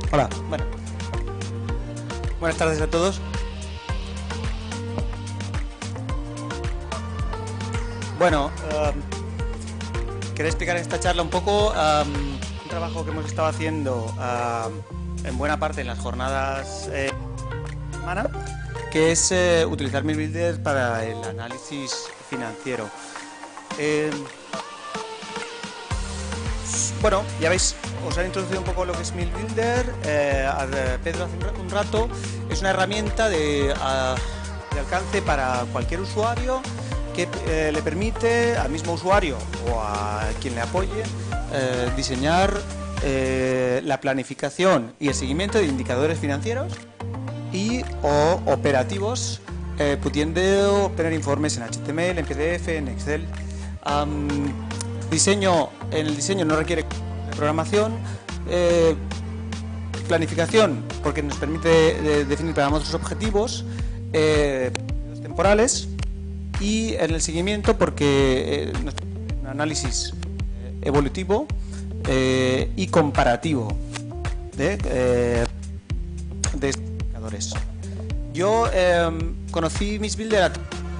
Hola, buenas tardes a todos. Bueno, quería explicar en esta charla un poco un trabajo que hemos estado haciendo en buena parte en las jornadas de semana, que es utilizar MissBuilder para el análisis financiero. Bueno, ya veis, os han introducido un poco lo que es MissBuilder. Pedro hace un rato. Es una herramienta de alcance para cualquier usuario que le permite al mismo usuario o a quien le apoye diseñar la planificación y el seguimiento de indicadores financieros y o operativos, pudiendo obtener informes en HTML, en PDF, en Excel. En el diseño no requiere programación, planificación porque nos permite definir para nuestros objetivos temporales, y en el seguimiento porque nos permite un análisis evolutivo y comparativo de indicadores. Yo conocí MissBuilder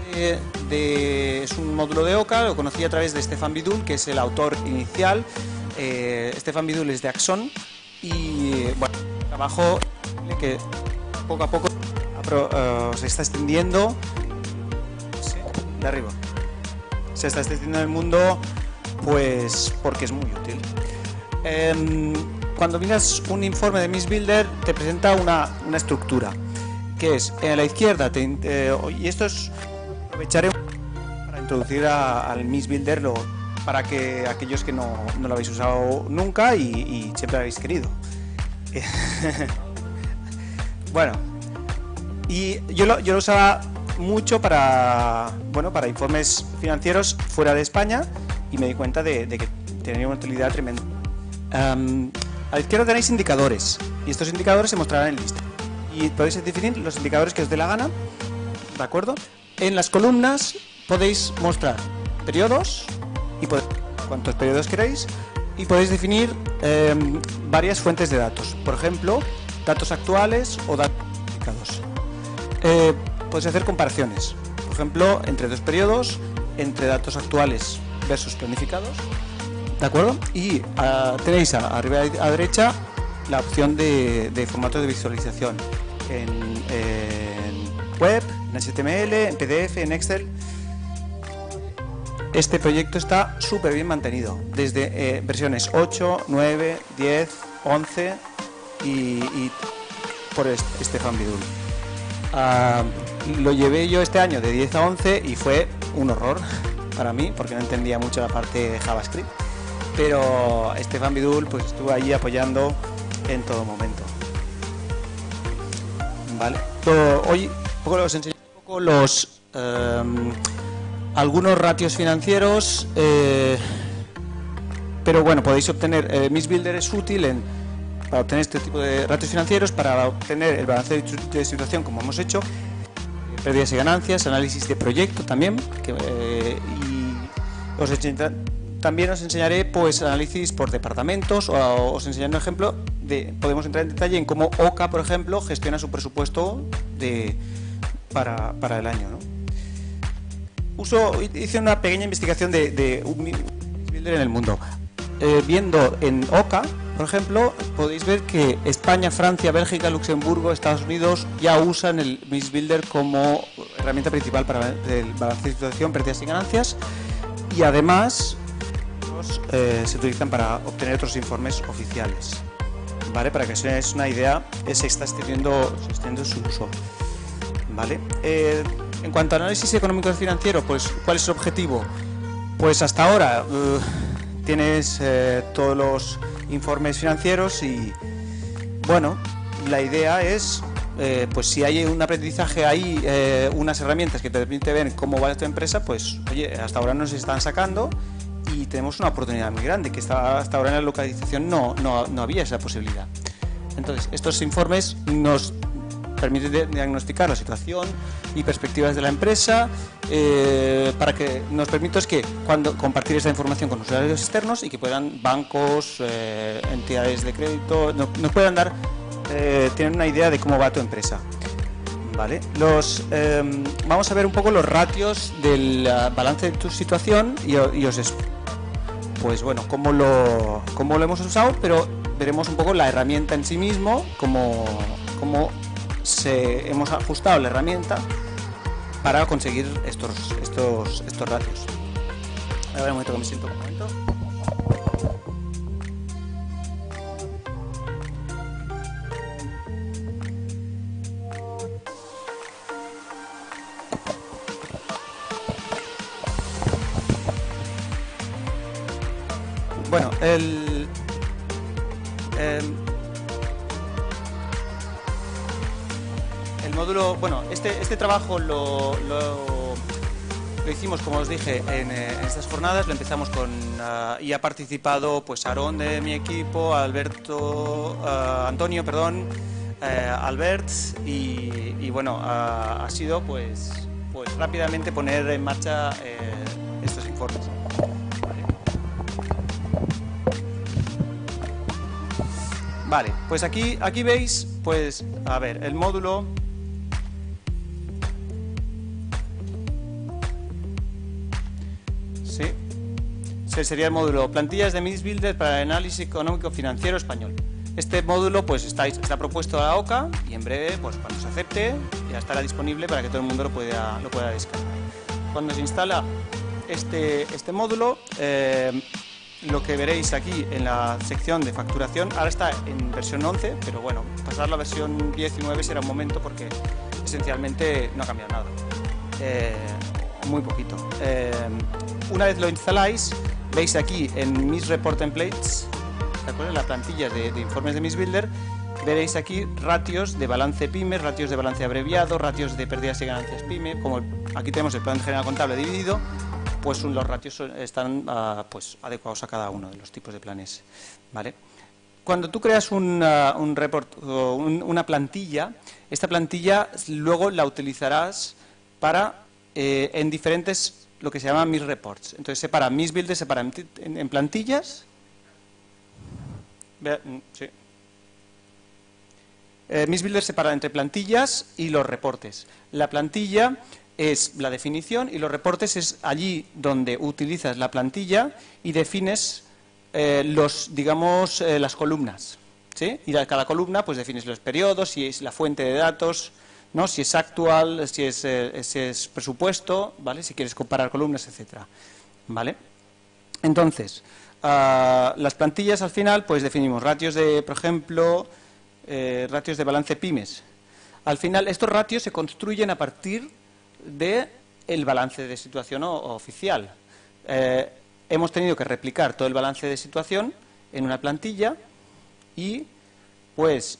es un módulo de OCA, lo conocí a través de Stefan Bidul, que es el autor inicial. Stefan Bidul es de Axon y bueno, trabajo que poco a poco se está extendiendo de arriba. Se está extendiendo en el mundo, pues porque es muy útil. Cuando miras un informe de MissBuilder te presenta una estructura, que es a la izquierda, y esto es aprovecharé para introducir al MissBuilder para que aquellos que no lo habéis usado nunca y siempre habéis querido. Bueno, y yo lo usaba mucho para informes financieros fuera de España, y me di cuenta de que tenía una utilidad tremenda. A la izquierda tenéis indicadores, y estos indicadores se mostrarán en lista, y podéis definir los indicadores que os dé la gana, ¿de acuerdo? En las columnas podéis mostrar periodos y cuantos periodos queráis, y podéis definir varias fuentes de datos, por ejemplo, datos actuales o datos planificados. Podéis hacer comparaciones, por ejemplo, entre dos periodos, entre datos actuales versus planificados, ¿de acuerdo? Y tenéis arriba a derecha la opción de formato de visualización en web, en HTML, en PDF, en Excel. Este proyecto está súper bien mantenido, desde versiones 8, 9, 10, 11 y por Stefan Bidul. Lo llevé yo este año de 10 a 11 y fue un horror para mí, porque no entendía mucho la parte de JavaScript, pero Stefan Bidul pues estuvo ahí apoyando en todo momento. Vale, hoy os enseño un poco algunos ratios financieros, pero bueno, podéis obtener, MissBuilder es útil para obtener este tipo de ratios financieros, para obtener el balance de situación como hemos hecho, pérdidas y ganancias, análisis de proyecto también, también os enseñaré pues análisis por departamentos, o os enseñaré un ejemplo podemos entrar en detalle en cómo OCA, por ejemplo, gestiona su presupuesto para el año, ¿no? Hice una pequeña investigación de MissBuilder en el mundo. Viendo en OCA, por ejemplo, podéis ver que España, Francia, Bélgica, Luxemburgo, Estados Unidos ya usan el MissBuilder como herramienta principal para el balance de situación, pérdidas y ganancias, y además se utilizan para obtener otros informes oficiales. ¿Vale? Para que os hagáis una idea, se está extendiendo su uso. ¿Vale? En cuanto a análisis económico y financiero, pues ¿cuál es su objetivo? Pues hasta ahora tienes todos los informes financieros y bueno, la idea es pues si hay un aprendizaje ahí, unas herramientas que te permiten ver cómo va tu empresa, pues oye, hasta ahora nos están sacando y tenemos una oportunidad muy grande, que hasta ahora en la localización no había esa posibilidad. Entonces, estos informes nos permiten diagnosticar la situación y perspectivas de la empresa, para que nos permita cuando compartir esa información con usuarios externos y que puedan bancos, entidades de crédito, nos puedan dar tienen una idea de cómo va tu empresa. ¿Vale? Vamos a ver un poco los ratios del balance de tu situación y os pues bueno, cómo lo hemos usado, pero veremos un poco la herramienta en sí mismo, cómo hemos ajustado la herramienta para conseguir estos ratios. A ver un momento que me siento un momento. Bueno, el módulo, bueno, este trabajo lo hicimos, como os dije, en estas jornadas. Lo empezamos y ha participado pues Aarón de mi equipo, Antonio, perdón, Albert, y bueno, ha sido pues rápidamente poner en marcha estos informes. Vale, pues aquí veis, pues, a ver, el módulo. Sí. Sería el módulo Plantillas de MISBuilder para el análisis económico financiero español. Este módulo pues está propuesto a la OCA y en breve, pues cuando se acepte, ya estará disponible para que todo el mundo lo pueda descargar. Cuando se instala este módulo, lo que veréis aquí en la sección de facturación, ahora está en versión 11, pero bueno, pasar la versión 19 será un momento porque esencialmente no ha cambiado nada, muy poquito. Una vez lo instaláis, veis aquí en Mis Report Templates, ¿de acuerdo? En la plantilla de informes de MISBuilder, veréis aquí ratios de balance PYME, ratios de balance abreviado, ratios de pérdidas y ganancias PYME. Como aquí tenemos el plan general contable dividido, pues los ratios están pues adecuados a cada uno de los tipos de planes, ¿vale? Cuando tú creas un report o una plantilla, esta plantilla luego la utilizarás para en diferentes, lo que se llama Mis Reports. Entonces separa MISBuilder, separa en plantillas. Sí. MISBuilder separa entre plantillas y los reportes. La plantilla es la definición y los reportes es allí donde utilizas la plantilla y defines las columnas, ¿sí? Y cada columna pues defines los periodos, si es la fuente de datos, ¿no? Si es actual, si es presupuesto, ¿vale? Si quieres comparar columnas, etcétera, ¿vale? Entonces, las plantillas al final pues definimos ratios de, por ejemplo, ratios de balance pymes. Al final estos ratios se construyen a partir del balance de situación oficial. Hemos tenido que replicar todo el balance de situación en una plantilla y pues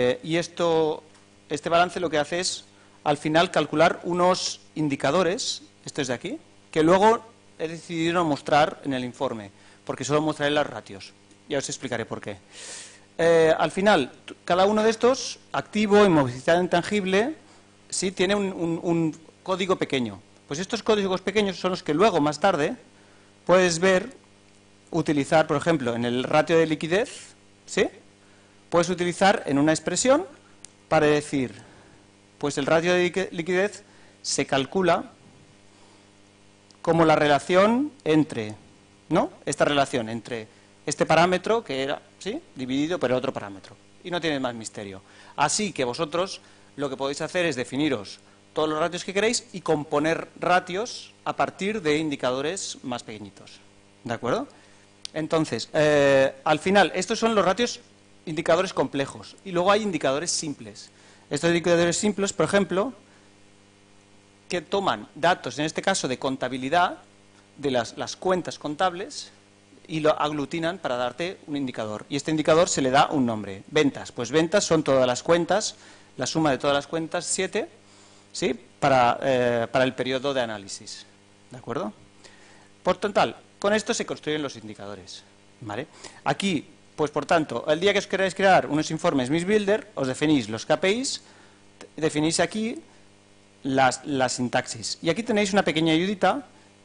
este balance lo que hace es al final calcular unos indicadores, estos de aquí, que luego he decidido no mostrar en el informe, porque solo mostraré los ratios. Ya os explicaré por qué. Al final, cada uno de estos, activo, inmovilizado, intangible, sí tiene un código pequeño. Pues estos códigos pequeños son los que luego, más tarde, puedes utilizar, por ejemplo, en el ratio de liquidez, ¿sí? Puedes utilizar en una expresión para decir, pues el ratio de liquidez se calcula como la relación entre, ¿no? Esta relación entre este parámetro, que era, ¿sí?, dividido por otro parámetro. Y no tiene más misterio. Así que vosotros lo que podéis hacer es definiros todos los ratios que queréis y componer ratios a partir de indicadores más pequeñitos. ¿De acuerdo? Entonces, al final, estos son los ratios indicadores complejos. Y luego hay indicadores simples. Estos indicadores simples, por ejemplo, que toman datos, en este caso de contabilidad, de las cuentas contables, y lo aglutinan para darte un indicador. Y este indicador se le da un nombre. Ventas. Pues ventas son todas las cuentas, la suma de todas las cuentas, 7, ¿sí?, para el periodo de análisis. ¿De acuerdo? Por total, con esto se construyen los indicadores. ¿Vale? Aquí, pues por tanto, el día que os queráis crear unos informes MISBuilder, os definís los KPIs, definís aquí la sintaxis. Y aquí tenéis una pequeña ayudita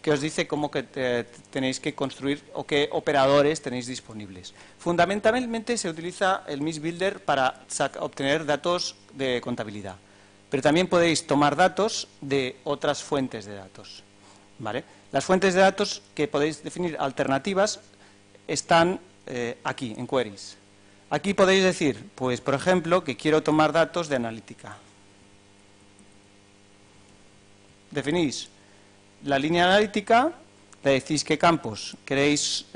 que os dice cómo que tenéis que construir o qué operadores tenéis disponibles. Fundamentalmente se utiliza el MIS Builder para obtener datos de contabilidad, pero también podéis tomar datos de otras fuentes de datos, ¿vale? Las fuentes de datos que podéis definir alternativas están aquí, en Queries. Aquí podéis decir, pues por ejemplo, que quiero tomar datos de analítica. Definís la línea analítica, le decís qué campos queréis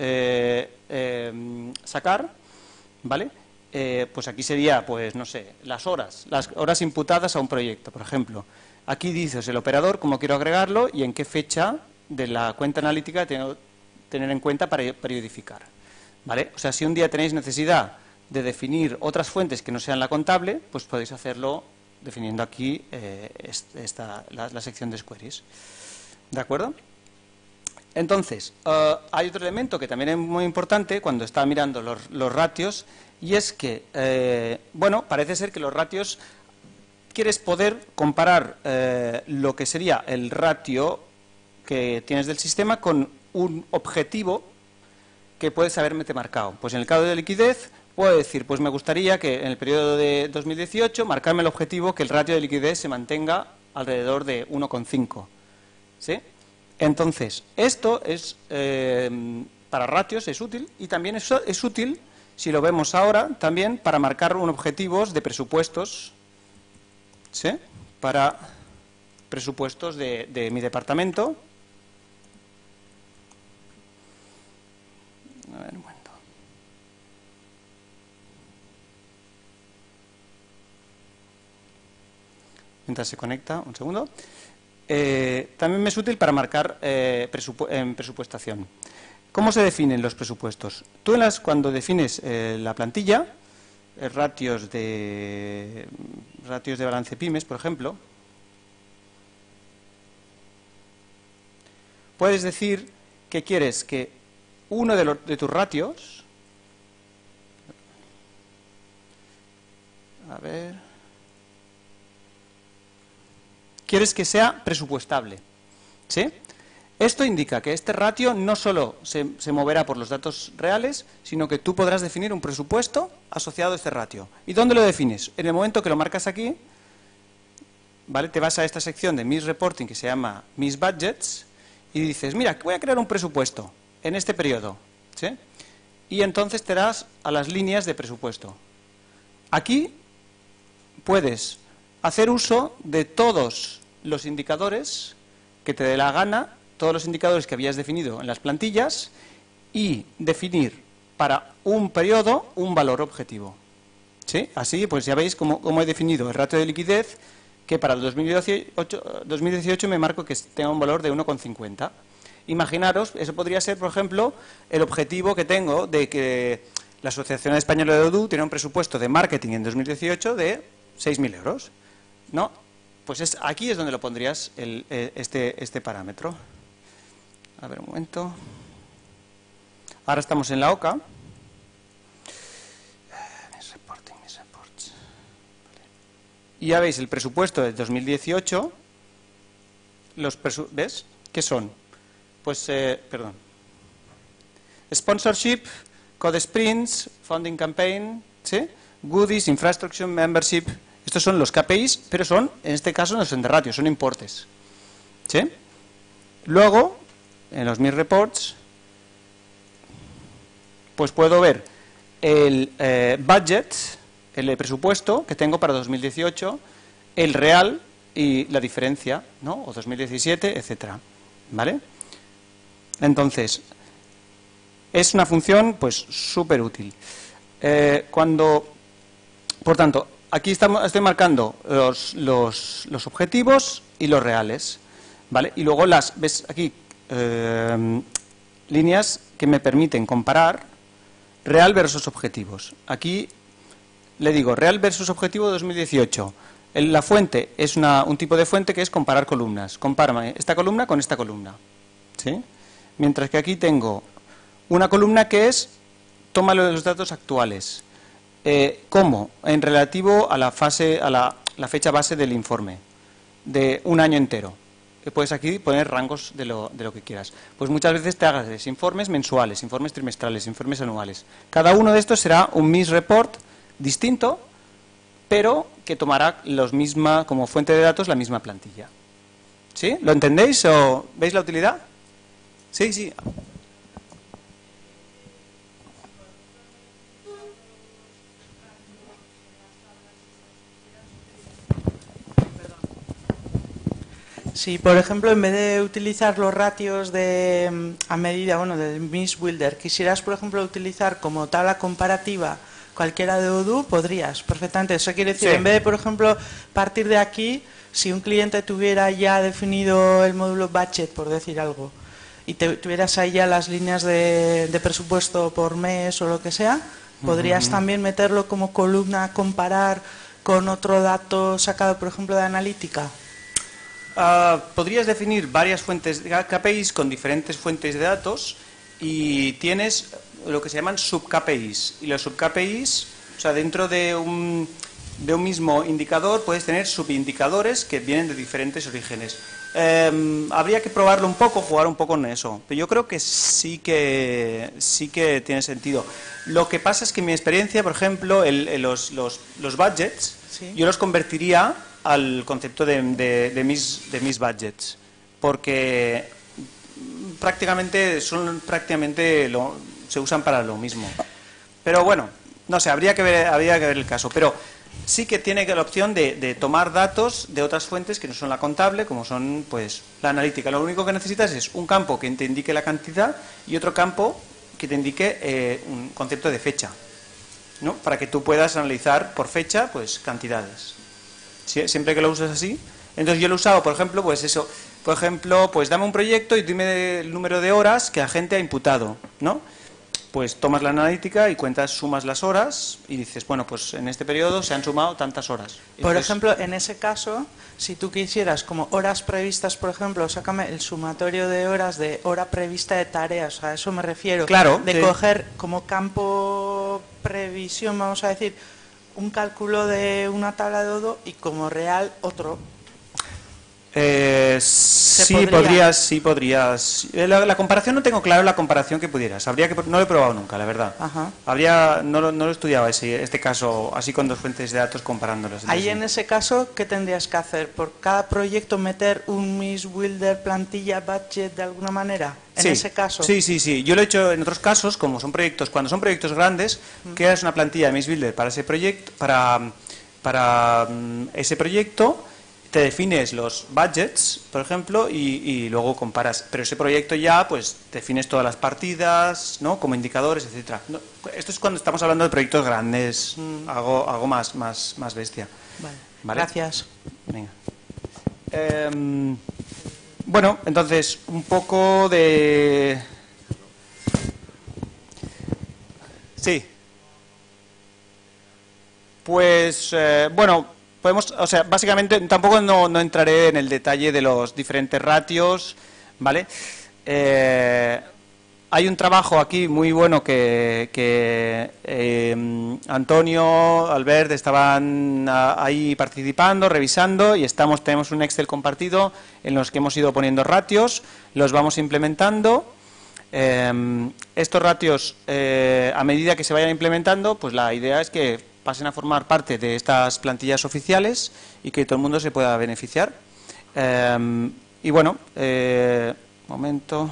sacar, ¿vale? Pues aquí sería, pues no sé, las horas imputadas a un proyecto, por ejemplo. Aquí dices el operador, cómo quiero agregarlo y en qué fecha de la cuenta analítica tengo que tener en cuenta para periodificar, ¿vale? O sea, si un día tenéis necesidad de definir otras fuentes que no sean la contable, pues podéis hacerlo definiendo aquí la sección de queries. ¿De acuerdo? Entonces, hay otro elemento que también es muy importante cuando está mirando los ratios, y es que, bueno, parece ser que los ratios, quieres poder comparar lo que sería el ratio que tienes del sistema con un objetivo que puedes haberte marcado. Pues en el caso de liquidez, puedo decir, pues me gustaría que en el periodo de 2018 marcarme el objetivo que el ratio de liquidez se mantenga alrededor de 1,5. ¿Sí? Entonces, esto es para ratios es útil, y también es útil, si lo vemos ahora, también para marcar unos objetivos de presupuestos, ¿sí? Para presupuestos de mi departamento. A ver, un momento. Mientras se conecta, un segundo. También me es útil para marcar en presupuestación. ¿Cómo se definen los presupuestos? Tú cuando defines la plantilla, ratios de balance pymes, por ejemplo, puedes decir que quieres que uno de tus ratios, a ver, quieres que sea presupuestable, ¿sí? Esto indica que este ratio no solo se moverá por los datos reales, sino que tú podrás definir un presupuesto asociado a este ratio. ¿Y dónde lo defines? En el momento que lo marcas aquí, ¿vale? Te vas a esta sección de MIS Reporting que se llama MIS Budgets y dices, mira, voy a crear un presupuesto en este periodo, ¿sí? Y entonces te das a las líneas de presupuesto. Aquí puedes hacer uso de todos los indicadores que te dé la gana, todos los indicadores que habías definido en las plantillas, y definir para un periodo un valor objetivo, ¿sí? Así, pues ya veis cómo he definido el ratio de liquidez, que para el 2018 me marco que tenga un valor de 1,50. Imaginaros, eso podría ser, por ejemplo, el objetivo que tengo de que la Asociación Española de Odoo tiene un presupuesto de marketing en 2018 de 6.000 euros, ¿no? Pues aquí es donde lo pondrías este parámetro. A ver, un momento. Ahora estamos en la OCA. Mis reports. Y ya veis el presupuesto del 2018. ¿Ves? ¿Qué son? Pues, perdón. Sponsorship, Code Sprints, Funding Campaign, ¿sí? Goodies, Infrastructure, Membership. Estos son los KPIs, pero son, en este caso, no son de ratios, son importes, ¿sí? Luego, en los MIS Reports, pues puedo ver el budget, el presupuesto que tengo para 2018, el real y la diferencia, ¿no? O 2017, etcétera, ¿vale? Entonces, es una función, pues, súper útil. Por tanto, aquí estoy marcando los objetivos y los reales, ¿vale? Y luego ves aquí líneas que me permiten comparar real versus objetivos. Aquí le digo real versus objetivo 2018. La fuente es un tipo de fuente que es comparar columnas. Compárame esta columna con esta columna, ¿sí? Mientras que aquí tengo una columna que es tómalo de los datos actuales. ¿Cómo? En relativo a la fecha base del informe, de un año entero, puedes aquí poner rangos de lo que quieras. Pues muchas veces te hagas informes mensuales, informes trimestrales, informes anuales. Cada uno de estos será un MIS report distinto, pero que tomará como fuente de datos la misma plantilla. ¿Sí? ¿Lo entendéis o veis la utilidad? Sí, sí. Si, por ejemplo, en vez de utilizar los ratios a medida, bueno, del MIS Builder, quisieras, por ejemplo, utilizar como tabla comparativa cualquiera de Odoo, podrías perfectamente. Eso quiere decir, Sí. en vez de, por ejemplo, partir de aquí, si un cliente tuviera ya definido el módulo budget, por decir algo, y tuvieras ahí ya las líneas de presupuesto por mes o lo que sea, podrías también meterlo como columna a comparar con otro dato sacado, por ejemplo, de analítica. Podrías definir varias fuentes de KPIs con diferentes fuentes de datos y tienes lo que se llaman sub-KPIs. Y los sub-KPIs, o sea, dentro de un mismo indicador puedes tener subindicadores que vienen de diferentes orígenes. Habría que probarlo un poco, jugar un poco en eso. Pero yo creo que sí que tiene sentido. Lo que pasa es que en mi experiencia, por ejemplo, los budgets, ¿Sí? yo los convertiría al concepto de mis budgets, porque se usan para lo mismo. Pero bueno, no sé, habría que ver el caso. Pero sí que tiene la opción de tomar datos de otras fuentes que no son la contable, como son pues la analítica. Lo único que necesitas es un campo que te indique la cantidad y otro campo que te indique un concepto de fecha, ¿no? Para que tú puedas analizar por fecha pues cantidades. Siempre que lo uses así. Entonces yo lo he usado, por ejemplo, pues eso. Por ejemplo, pues dame un proyecto y dime el número de horas que la gente ha imputado, ¿no? Pues tomas la analítica y sumas las horas y dices, bueno, pues en este periodo se han sumado tantas horas. Por ejemplo, en ese caso, si tú quisieras como horas previstas, por ejemplo, sácame el sumatorio de horas de hora prevista de tareas, a eso me refiero. Claro. De coger como campo previsión, vamos a decir, un cálculo de una tabla de Odoo y como real otro. Sí, podrías. La comparación no tengo claro la comparación que pudieras. No lo he probado nunca, la verdad. Ajá. No lo he estudiado este caso así con dos fuentes de datos comparándolas. Ahí en ese caso, ¿qué tendrías que hacer? ¿Por cada proyecto meter un MIS Builder, plantilla, budget de alguna manera? En ese caso. Sí. Yo lo he hecho en otros casos, cuando son proyectos grandes, creas una plantilla de MIS Builder para ese proyecto, para ese proyecto. Te defines los budgets, por ejemplo, y luego comparas. Pero ese proyecto ya, pues, defines todas las partidas, ¿no? Como indicadores, etcétera. No, esto es cuando estamos hablando de proyectos grandes, algo más bestia. Vale. Gracias. Venga. Bueno, entonces, un poco de... Sí. Pues, bueno... básicamente tampoco no entraré en el detalle de los diferentes ratios, ¿vale? Hay un trabajo aquí muy bueno que Antonio, Albert estaban ahí participando, revisando y tenemos un Excel compartido en los que hemos ido poniendo ratios, los vamos implementando. Estos ratios, a medida que se vayan implementando, pues la idea es que pasen a formar parte de estas plantillas oficiales y que todo el mundo se pueda beneficiar. Y bueno, momento.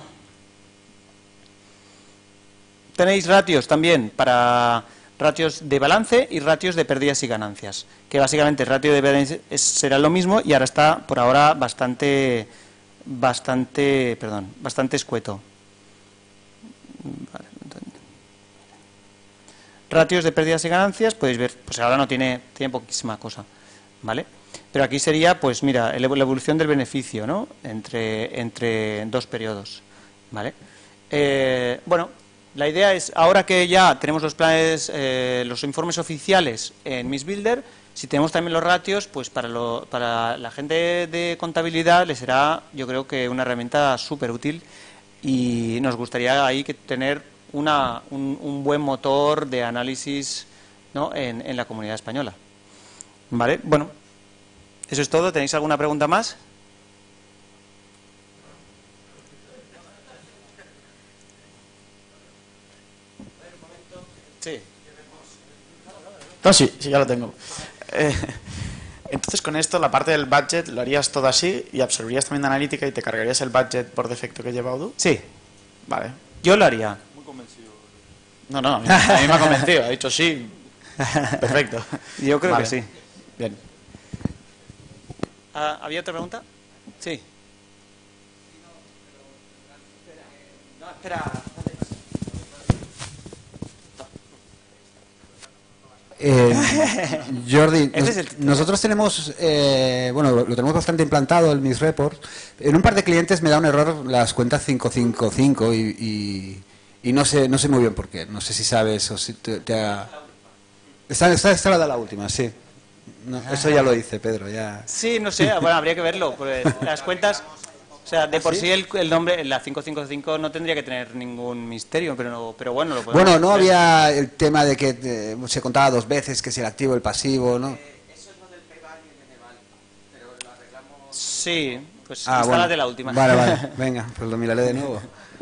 Tenéis ratios también para ratios de balance y ratios de pérdidas y ganancias, que básicamente el ratio de balance será lo mismo y ahora está por ahora bastante escueto. Vale. Ratios de pérdidas y ganancias, podéis ver, pues ahora no tiene poquísima cosa, ¿vale? Pero aquí sería, pues mira, la evolución del beneficio, ¿no? Entre dos periodos, ¿vale? Bueno, la idea es, ahora que ya tenemos los planes, los informes oficiales en MIS Builder, si tenemos también los ratios, pues para la gente de contabilidad les será, yo creo que una herramienta súper útil y nos gustaría ahí tener un buen motor de análisis, ¿no? en la comunidad española. ¿Vale? Bueno, eso es todo. ¿Tenéis alguna pregunta más? Sí. No, sí, ya lo tengo. Entonces con esto la parte del budget lo harías todo así y absorberías también de analítica y te cargarías el budget por defecto que lleva Odoo. Sí. Vale. Yo lo haría. Muy convencido. No, a mí me ha convencido. Ha dicho sí. Perfecto. Yo creo Vale. que sí. Bien. ¿Había otra pregunta? Sí. No, espera. Jordi, Ese es el título. nosotros tenemos, bueno, lo tenemos bastante implantado, el Miss Report. En un par de clientes me da un error las cuentas 555 y no sé muy bien por qué. No sé si sabes o si te ha... Esta la de la última, sí. No, eso ya lo hice, Pedro, ya... Sí, no sé, bueno, habría que verlo. Porque las cuentas, o sea, de por sí el nombre, la 555 no tendría que tener ningún misterio, pero bueno, lo podemos Bueno, no ver. había el tema de que se contaba dos veces, que si el activo, el pasivo, ¿no? Eso es lo del Pegal y el Eneval, pero lo arreglamos... Sí, pues Ah, instálate bueno. la última. Vale, venga, pues lo miraré de nuevo.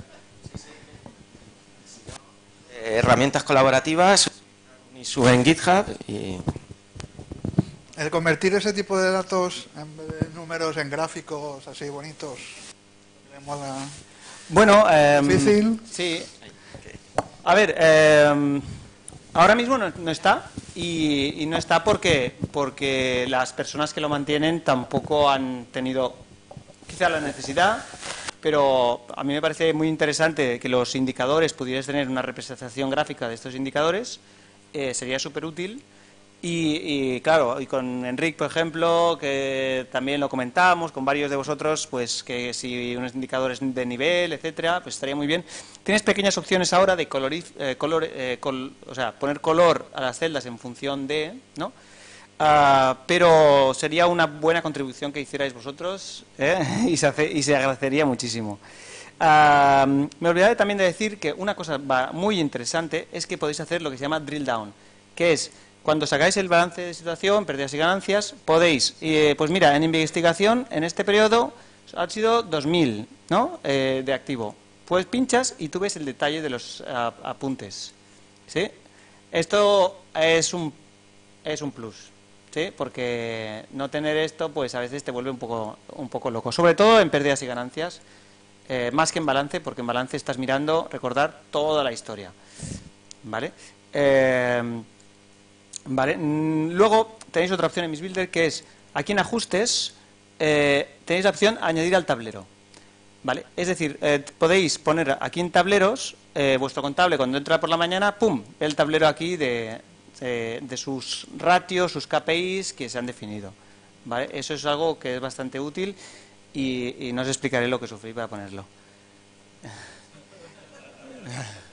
Herramientas colaborativas y sube en GitHub y El convertir ese tipo de datos en vez de números en gráficos así bonitos, de moda Bueno, difícil. sí. A ver, ahora mismo no está y no está porque las personas que lo mantienen tampoco han tenido quizá la necesidad, pero a mí me parece muy interesante que los indicadores pudieras tener una representación gráfica de estos indicadores, sería súper útil. Y claro, y con Enric, por ejemplo, que también lo comentamos, con varios de vosotros, pues que si unos indicadores de nivel, etcétera, pues estaría muy bien. Tienes pequeñas opciones ahora de o sea, poner color a las celdas en función de, ¿no? Pero sería una buena contribución que hicierais vosotros, ¿eh? y se agradecería muchísimo. Me olvidé también de decir que una cosa muy interesante es que podéis hacer lo que se llama drill down, que es cuando sacáis el balance de situación, pérdidas y ganancias, podéis, pues mira, en investigación, en este periodo, han sido 2.000, ¿no? De activo. Pues pinchas y tú ves el detalle de los apuntes, ¿sí? Esto es un plus, ¿sí? Porque no tener esto, pues a veces te vuelve un poco loco. Sobre todo en pérdidas y ganancias, más que en balance, porque en balance estás mirando, recordar toda la historia, ¿vale? Vale. Luego tenéis otra opción en MissBuilder que es, aquí en ajustes, tenéis la opción añadir al tablero. ¿Vale? Es decir, podéis poner aquí en tableros, vuestro contable cuando entra por la mañana, ¡pum!, el tablero aquí de sus ratios, sus KPIs que se han definido. ¿Vale? Eso es algo que es bastante útil y no os explicaré lo que sufrí para ponerlo.